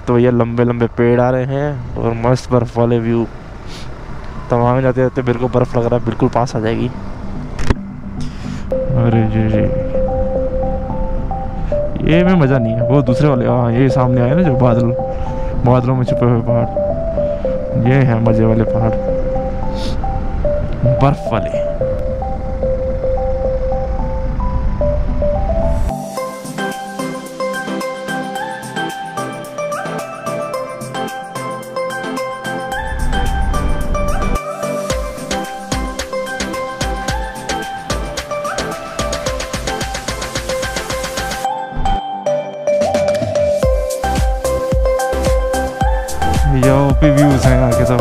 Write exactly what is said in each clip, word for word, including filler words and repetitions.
तो भैया लंबे लंबे पेड़ आ रहे हैं और मस्त बर्फ वाले व्यू। तवांग जाते जाते मेरे को बर्फ लग रहा है बिल्कुल पास आ जाएगी। अरे जी जी ये में मज़ा नहीं है, वो दूसरे वाले। हाँ ये सामने आए ना जो बादल, बादलों में छुपे हुए पहाड़, ये हैं मज़े वाले पहाड़, बर्फ वाले। ये ओपी व्यूज हैं यहाँ के तो।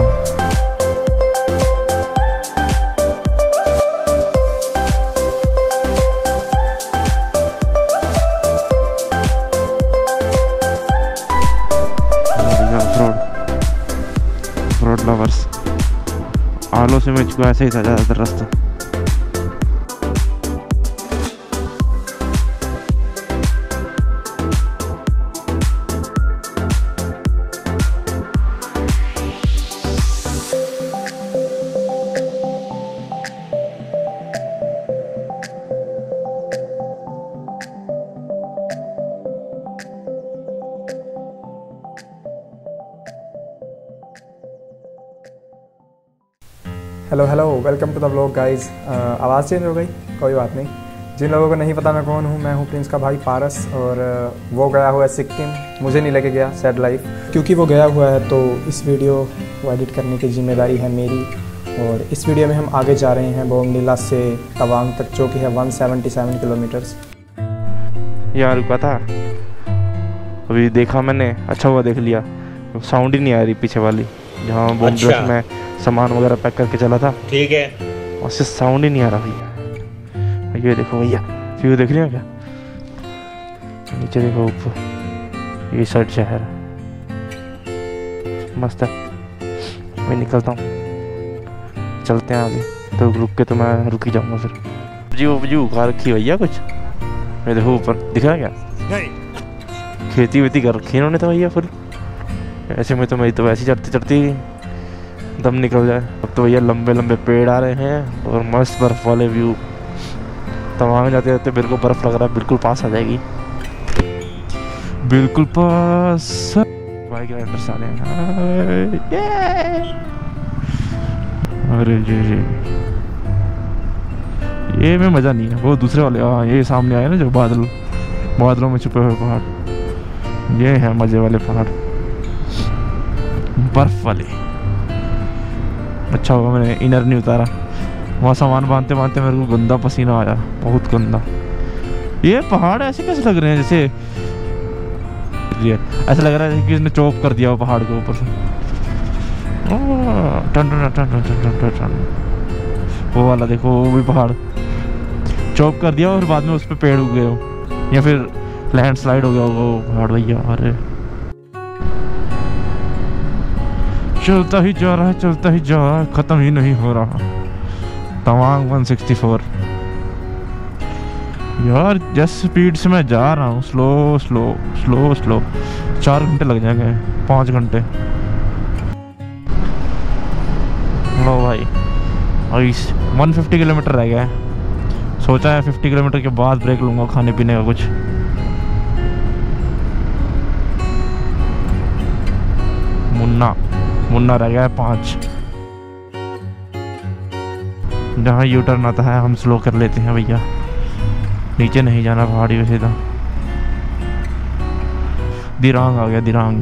रोड लवर्स आलो से मुझको ऐसे ही था ज़्यादातर रास्ता। Hello hello welcome to the vlog guys. आवाज़ चेंज हो गई, कोई बात नहीं। जिन लोगों को नहीं पता मैं कौन हूँ, मैं हूँ प्रिंस का भाई पारस। और uh, वो गया हुआ है सिक्किम, मुझे नहीं लेके गया, सैड लाइफ। क्योंकि वो गया हुआ है तो इस वीडियो को एडिट करने की जिम्मेदारी है मेरी। और इस वीडियो में हम आगे जा रहे हैं बोमडिला से तवांग तक, जो कि है एक सौ सतहत्तर किलोमीटर्स। यार पता अभी देखा मैंने, अच्छा हुआ देख लिया, साउंड ही नहीं आ रही पीछे वाली जहाँ बोमडिला में सामान वगैरह पैक करके चला था। ठीक है, उससे साउंड ही नहीं आ रहा भैया। ये देखो भैया व्यू देख रहे हो क्या, नीचे देखो ऊपर, ये साइड शहर मस्त है। मैं निकलता हूँ, चलते हैं आगे। तो रुक के तो मैं रुक ही जाऊँगा फिर। जी वो व्यू उगा रखी भैया कुछ, मैं देखो ऊपर दिख रहा है क्या, खेती वेती कर रखी है इन्होंने तो भैया फिर। ऐसे में तो मैं तो वैसे चढ़ती चढ़ती दम निकल जाए। अब तो भैया लंबे लंबे पेड़ आ रहे हैं और मस्त बर्फ वाले व्यू। तवांग जाते जाते मेरे को बर्फ लग रहा है बिल्कुल पास आ जाएगी, बिल्कुल पास। बाइक राइडर्स आ रहे हैं। अरे जी जी ये में मज़ा नहीं है, वो दूसरे वाले। हाँ ये सामने आए ना जो बादल, बादलों में छुपे हुए पहाड़, ये हैं मज़े वाले पहाड़, बर्फ वाले। अच्छा होगा मैंने इनर नहीं उतारा, वहाँ सामान बांधते बांधते मेरे को गंदा पसीना आया, बहुत गंदा। ये पहाड़ ऐसे कैसे लग रहे हैं जैसे, ये ऐसा लग रहा है कि इसने चॉप कर दिया वो पहाड़ के ऊपर से। टन टन टन टन टन टन टन वो वाला देखो, वो भी पहाड़ चॉप कर दिया और बाद में उस पर पेड़ उग गए हो, या फिर लैंडस्लाइड हो गया वो पहाड़ भैया। अरे चलता ही जा रहा है, चलता ही जा रहा है, खत्म ही नहीं हो रहा। तवांग एक सौ चौंसठ यार, जिस स्पीड से मैं जा रहा हूँ, स्लो स्लो स्लो स्लो चार घंटे लग जाएंगे, पाँच घंटे। लो भाई अभी एक सौ पचास किलोमीटर रह गया है। सोचा है पचास किलोमीटर के बाद ब्रेक लूँगा खाने पीने का कुछ। मुन्ना मुन्ना रह गया है पाँच। जहाँ यू टर्न आता है हम स्लो कर लेते हैं भैया, नीचे नहीं जाना पहाड़ी पे सीधा। दिरांग आ गया, दिरांग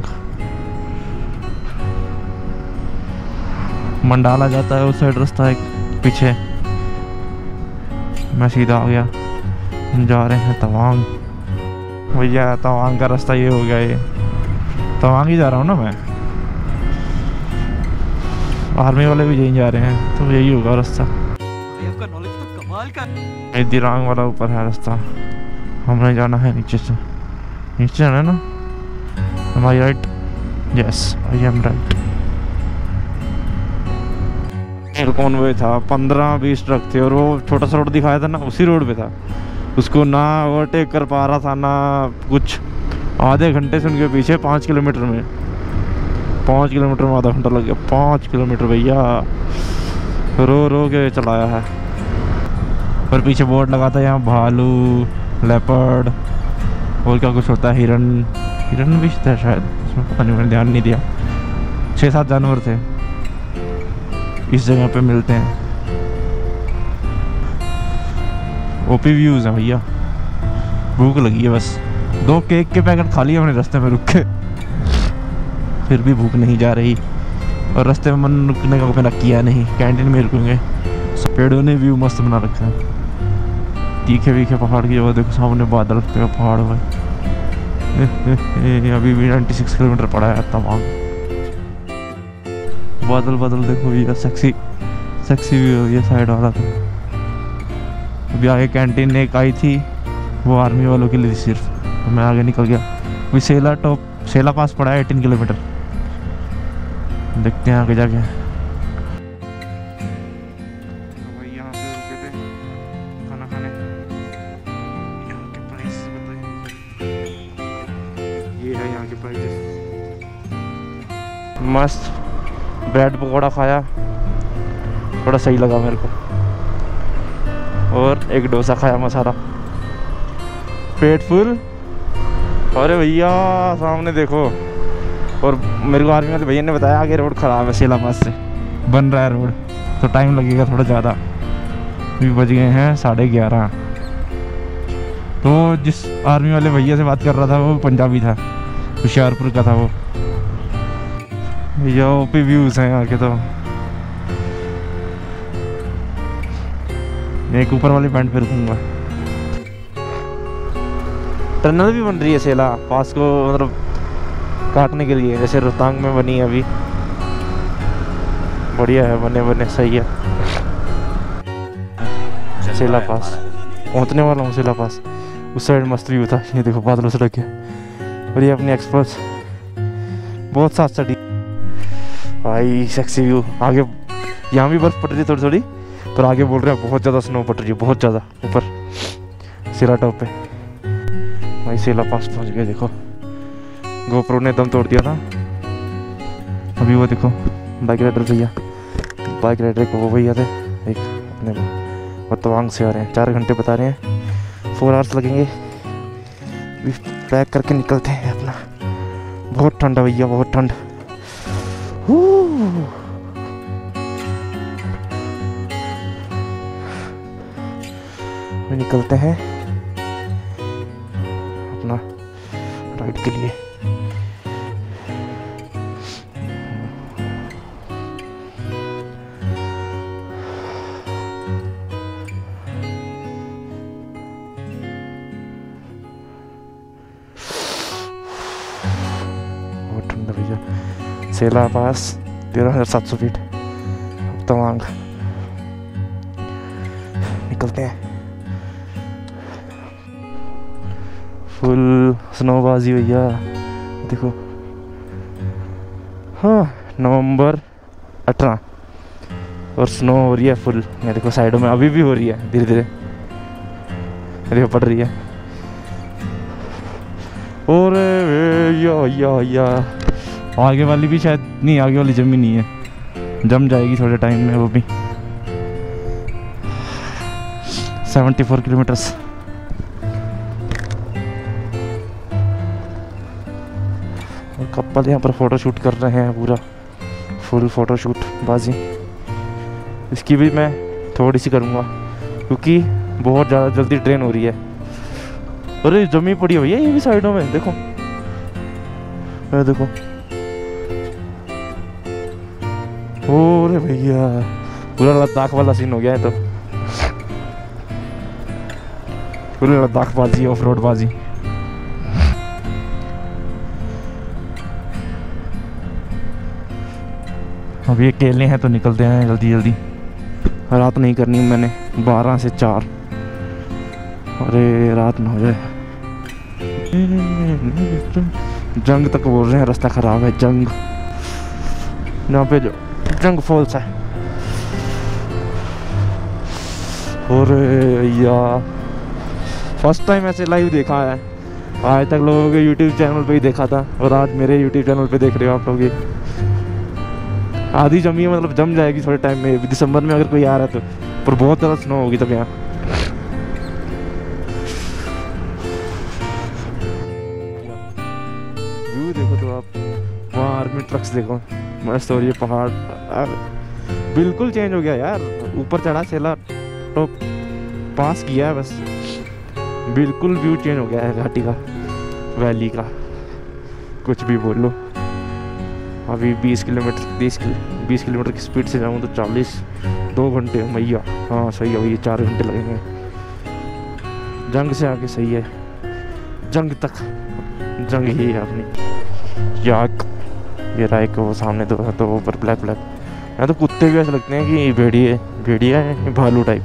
मंडाला जाता है उस साइड रास्ता एक पीछे। मैं सीधा आ गया, हम जा रहे हैं तवांग भैया। तवांग का रास्ता ये हो गया, ये तवांग ही जा रहा हूँ ना मैं। आर्मी वाले भी यहीं जा रहे हैं तो यही होगा रास्ता। आपका नॉलेज तो कमाल का। ये दिरांग वाला ऊपर है रास्ता, हमने जाना है नीचे से। नीचे जाना है ना, am I right? Yes I am right. कौन वे था, पंद्रह बीस ट्रक थे और वो छोटा सा रोड दिखाया था ना, उसी रोड पे था। उसको ना ओवरटेक कर पा रहा था ना कुछ, आधे घंटे से उनके पीछे पाँच किलोमीटर में पाँच किलोमीटर में आधा घंटा लग गया। पाँच किलोमीटर भैया रो रो के चलाया है। और पीछे बोर्ड लगा था यहाँ भालू, लेपर्ड और क्या कुछ होता है, हिरन हिरन भी था शायद, उसमें पता नहीं, मैंने ध्यान नहीं दिया। छः सात जानवर थे इस जगह पे मिलते हैं। ओपी व्यूज़ हैं भैया। भूख लगी है, बस दो केक के पैकेट खा लिए हमने रास्ते में रुक के, फिर भी भूख नहीं जा रही। और रास्ते में मन रुकने का मैंने किया नहीं, कैंटीन में रुकेंगे। पेड़ों ने व्यू मस्त बना रखा है, तीखे वीखे पहाड़ की। वो देखो सामने बादल पे पहाड़ हुआ। अभी भी छियानवे किलोमीटर पड़ा है तमाम। बादल बादल देखो भैया, सेक्सी सेक्सी व्यू ये साइड वाला था। अभी आगे कैंटीन एक आई थी, वो आर्मी वालों के लिए थी सिर्फ, तो मैं आगे निकल गया। अभी सेला टॉप सेला पास पड़ा है अठारह किलोमीटर, देखते हैं आगे जाके। भाई यहाँ पे रुके थे खाना खाने। यहाँ के प्राइस बताइए, ये है यहाँ के प्राइस। मस्त ब्रेड पकौड़ा खाया, थोड़ा सही लगा मेरे को। और एक डोसा खाया मसाला, पेट फुल। अरे भैया सामने देखो। और मेरे को आर्मी वाले भैया ने बताया आगे रोड ख़राब है, सेला पास से बन रहा है रोड, तो टाइम लगेगा थोड़ा ज़्यादा। अभी बज गए हैं साढ़े ग्यारह। तो जिस आर्मी वाले भैया से बात कर रहा था वो पंजाबी था, होशियारपुर का था वो। भैया ओपी व्यूज़ हैं यहाँ के। तो मैं एक ऊपर वाली पैंट पे रुकूँगा। टनल भी बन रही है सेला पास को, मतलब काटने के लिए, जैसे रोहतांग में बनी है अभी। बढ़िया है, बने बने सही है। सेला पास पहुंचने वाला हूँ। सेला पास उस साइड मस्त व्यू था, ये देखो बादलों से ढके। और ये अपनी एक्सप्रेस बहुत साथ चढ़ी भाई, सेक्सी व्यू। आगे यहाँ भी बर्फ़ पड़ रही है थोड़ी थोड़ी, पर आगे बोल रहे हैं बहुत ज़्यादा स्नो पड़ रही है, बहुत ज़्यादा ऊपर सेला टॉप पे। भाई सेला पास पहुंच गए। देखो गोप्रो ने दम तोड़ दिया था। अभी वो देखो बाइक राइडर भैया, बाइक राइडर को वो भैया थे एक अपने को, और तवांग से आ रहे हैं। चार घंटे बता रहे हैं, फोर आवर्स लगेंगे। अभी पैक करके निकलते हैं अपना। बहुत ठंड है भैया, बहुत ठंड। निकलते हैं अपना राइड के लिए। बहुत ठंडा भैया। सेला पास तेरह हजार सात सौ फीट। अब तवांग निकलते हैं। फुल स्नोबाजी भैया देखो। हाँ नवंबर अठारह और स्नो हो रही है फुल। ये देखो साइडों में अभी भी हो रही है धीरे धीरे, देखो पड़ रही है। और भैया भैया भैया आगे वाली भी शायद नहीं, आगे वाली जमी नहीं है, जम जाएगी थोड़े टाइम में वो भी। चौहत्तर किलोमीटर्स। और कपल यहाँ पर फोटो शूट कर रहे हैं, पूरा फुल फोटो शूट बाजी। इसकी भी मैं थोड़ी सी करूँगा क्योंकि बहुत ज़्यादा जल्दी ट्रेन हो रही है। अरे जमी पड़ी है भैया ये भी साइडों में, देखो अरे देखो। ओरे भैया पूरा लद्दाख वाला सीन हो गया है। तो पूरा लद्दाख बाजी, ऑफ रोड बाजी। अभी अकेले हैं तो निकलते हैं जल्दी जल्दी। रात नहीं करनी मैंने, बारह से चार। अरे रात ना हो जाए। जंग तक बोल रहे हैं, रास्ता खराब है। जंग यहाँ पे जो जंग फॉल्स है। और या फर्स्ट टाइम ऐसे लाइव देखा है आज तक लोगों के यूट्यूब चैनल पे ही देखा था और आज मेरे यूट्यूब चैनल पे देख रहे हो आप लोग। ये आधी जमी है, मतलब जम जाएगी थोड़े टाइम में, दिसंबर में अगर कोई आ रहा है तो, पर बहुत ज़्यादा स्नो होगी तब यहाँ। व्यू देखो तो आप, वहाँ आर्मी ट्रक्स देखो, मस्त हो रही है। पहाड़ बिल्कुल चेंज हो गया यार, ऊपर चढ़ा चला तो पास किया है बस, बिल्कुल व्यू चेंज हो गया है घाटी का, वैली का, कुछ भी बोल लो। अभी बीस किलोमीटर तीस किलो बीस किलोमीटर की स्पीड से जाऊँ तो चालीस दो घंटे मैया, हाँ सही है भैया, चार घंटे लगेंगे। जंग से आके सही है, जंग तक जंग ही है अपनी। याक ये राइक वो सामने दो तो ऊपर ब्लैक ब्लैक, यहाँ तो कुत्ते भी ऐसे लगते हैं कि भेड़िए भेड़िया है, भालू टाइप,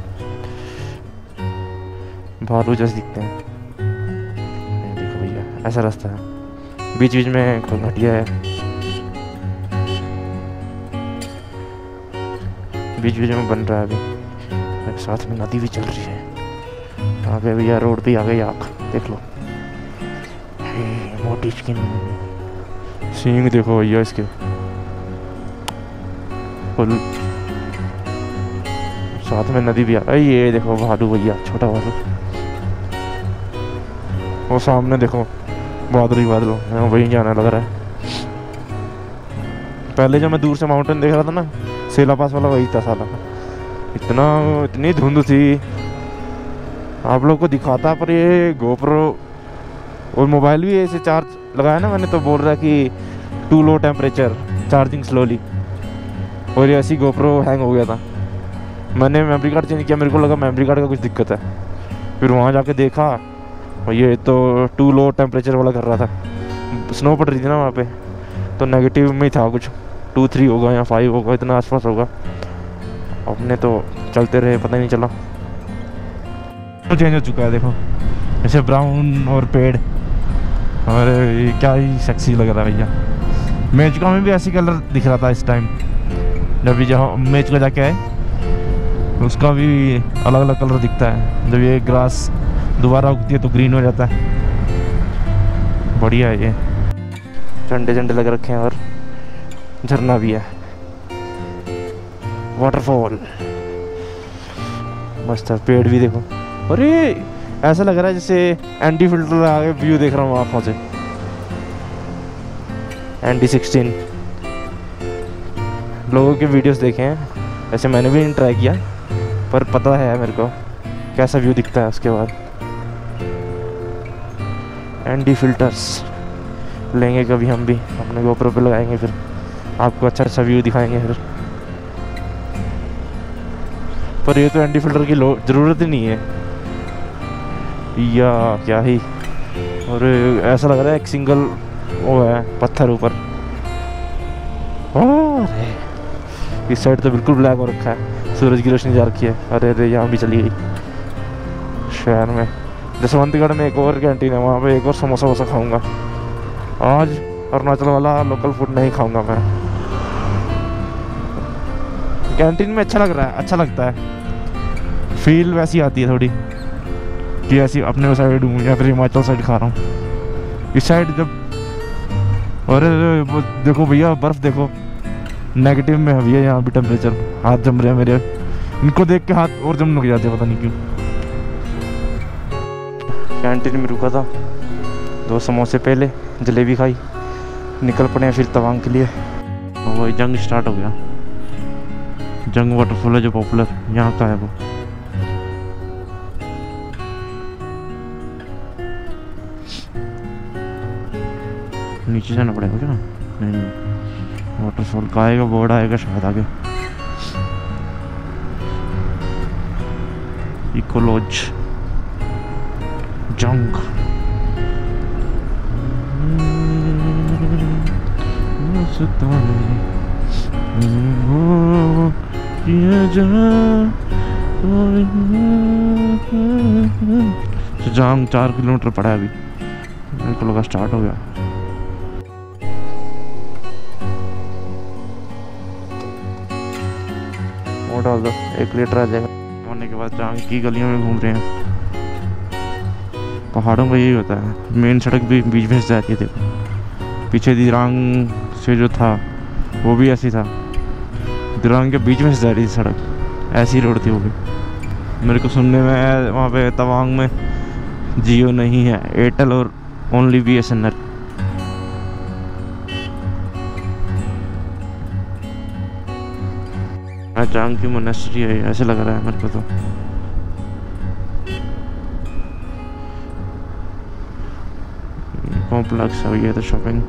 भालू जैसे दिखते हैं। देखो भैया ऐसा रास्ता है, बीच बीच में घटिया है, बीच बीच में बन रहा है अभी, साथ में नदी भी चल रही है। आगे भैया रोड पे आ गई आँख, देख लो मोटी स्किन, सींग देखो भैया इसके फुल, साथ में नदी भी आ गई। ये देखो भालू भैया, छोटा भालू, वो सामने देखो बादल ही बादल, वहीं जाना लग रहा है। पहले जब मैं दूर से माउंटेन देख रहा था ना, सेला पास वाला, वही था साला, इतना इतनी धुंध थी, आप लोग को दिखाता पर ये गोप्रो और मोबाइल भी ऐसे चार्ज लगाया ना मैंने, तो बोल रहा है कि too low temperature charging slowly, और ये ऐसी गोप्रो हैंग हो गया था। मैंने मेमोरी कार्ड चेंज किया, मेरे को लगा मेमोरी कार्ड का कुछ दिक्कत है, फिर वहाँ जाके देखा और ये तो टू लो टेम्परेचर वाला कर रहा था। स्नो पड़ रही थी ना वहाँ पे, तो नेगेटिव में ही था, कुछ टू थ्री होगा या फाइव होगा, इतना आसपास होगा। अपने तो चलते रहे, पता ही नहीं चला। तो चेंज हो चुका है देखो, ऐसे ब्राउन और पेड़, और ये क्या ही सेक्सी लग रहा है भैया। मेचुका में भी ऐसी कलर दिख रहा था इस टाइम, जब भी जहाँ मेचुका जाके आए, उसका भी अलग अलग कलर दिखता है। जब ये ग्रास दोबारा उगती है तो ग्रीन हो जाता है, बढ़िया है ये। झंडे झंडे लग रखे हैं और झरना भी है, वाटरफॉल मस्त है। पेड़ भी देखो, अरे ऐसा लग रहा है जैसे एंटी फिल्टर आगे व्यू देख रहा हूँ आँखों से, एन डी सिक्सटीन। लोगों के वीडियोस देखे हैं, ऐसे मैंने भी नहीं ट्राई किया, पर पता है मेरे को कैसा व्यू दिखता है। उसके बाद एन डी फिल्टर्स लेंगे कभी हम भी, अपने गोप्रो पे लगाएंगे, फिर आपको अच्छा अच्छा व्यू दिखाएंगे फिर। पर ये तो एंटी फिल्टर की लो ज़रूरत ही नहीं है, या क्या ही। और ऐसा लग रहा है एक सिंगल वो है पत्थर ऊपर, इस साइड तो बिल्कुल ब्लैक हो रखा है, सूरज की रोशनी जा रखी है। अरे अरे यहाँ भी चली गई शहर में। जसवंतगढ़ में एक और कैंटीन है, वहाँ पे एक और समोसा वोसा खाऊंगा आज। अरुणाचल वाला लोकल फूड नहीं खाऊंगा मैं, कैंटीन में अच्छा लग रहा है, अच्छा लगता है, फील वैसी आती है थोड़ी कि ऐसी अपने साइड हूँ या फिर हिमाचल साइड खा रहा हूँ। इस साइड जब, अरे देखो भैया बर्फ़ देखो, नेगेटिव में है भैया यहाँ भी टेम्परेचर, हाथ जम रहे हैं मेरे, इनको देख के हाथ और जम लग जाते हैं, पता नहीं क्यों। कैंटीन में रुका था, दो समोसे पहले, जलेबी खाई, निकल पड़े हैं फिर तवांग के लिए। वही जंग स्टार्ट हो गया, जंग वाटरफॉल है जो पॉपुलर यहाँ का है वो। नीचे जाना पड़ेगा क्या? नहीं नहीं, वाटरफॉल का आएगा, बोर्ड आएगा शायद आगे, इको लॉज जंग। जंग चार किलोमीटर पड़ा है अभी, मेरे को लगा स्टार्ट हो गया। और डाल दो, एक लीटर आ जाएगा। होने के बाद जांग की गलियों में घूम रहे हैं, पहाड़ों का यही होता है, मेन सड़क भी बीच में से जाती है। देखो पीछे दिरांग से जो था वो भी ऐसी था, दिरांग के बीच में से जा रही थी सड़क, ऐसी रोड थी वो भी। मेरे को सुनने में वहाँ पे तवांग में जियो नहीं है, एयरटेल और only B S N L. Chang की मोनेस्ट्री है ऐसे लग रहा है मेरे को तो। कॉम्प्लेक्स है ये तो शॉपिंग।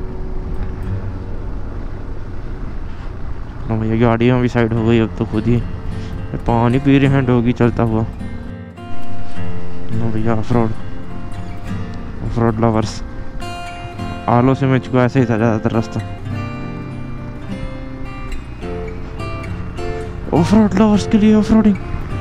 भैया गाड़ियाँ भी साइड हो गई अब तो खुद ही। पानी पी रहे हैं डॉगी चलता हुआ। भैया off road off road lovers. आलो से मुझको ऐसे ही था ज़्यादातर रास्ता। ऑफ रोड लवर्स के लिए ऑफ रोडिंग।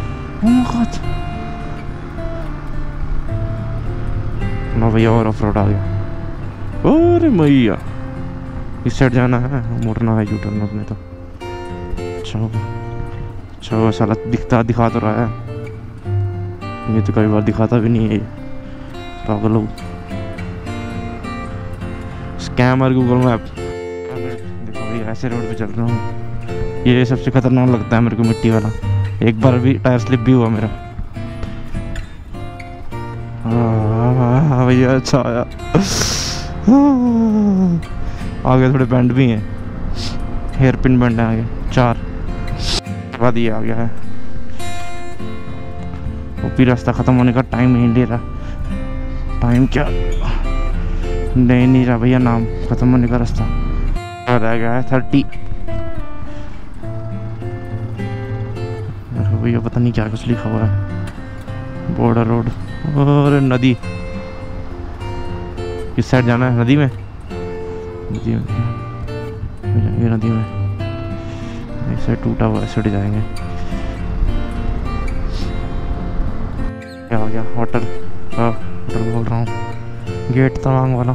ना भैया और ऑफ रोड आ गया। अरे मैया इस साइड जाना है, मुड़ना है यूटर्न अपने तो। अच्छा अच्छा साला दिखता दिखा तो रहा है, ये तो कई बार दिखाता भी नहीं है पागल लोग। Scammer Google map. देखो भाई ऐसे रोड पे चल रहा हूँ, ये सबसे खतरनाक लगता है मेरे को मिट्टी वाला। एक बार भी टायर स्लिप भी हुआ मेरा। हाँ भैया अच्छा आया। आगे थोड़े बैंड भी हैं, हेयर पिन बैंड है आगे चार। बाद ये आ गया है ऊपरी रास्ता खत्म होने का टाइम नहीं ले रहा। टाइम क्या नहीं नहीं रहा भैया, नाम खत्म होने का रास्ता रह गया है थर्टी। भैया पता नहीं क्या कुछ लिखा हुआ है, बॉर्डर रोड। और नदी किस साइड जाना है? नदी में नदी में जाएंगे, नदी में ऐसे टूटा हुआ ऐसे जाएंगे। क्या हो गया? होटल होटल बोल रहा हूँ, गेट तवांग वाला।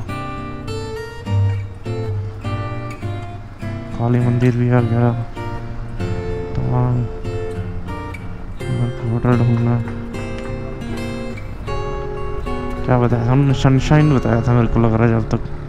काली मंदिर भी आ गया तवांग। होटल ढूंढना क्या बताया हमने? सनशाइन बताया था मेरे को लग रहा है जब तक।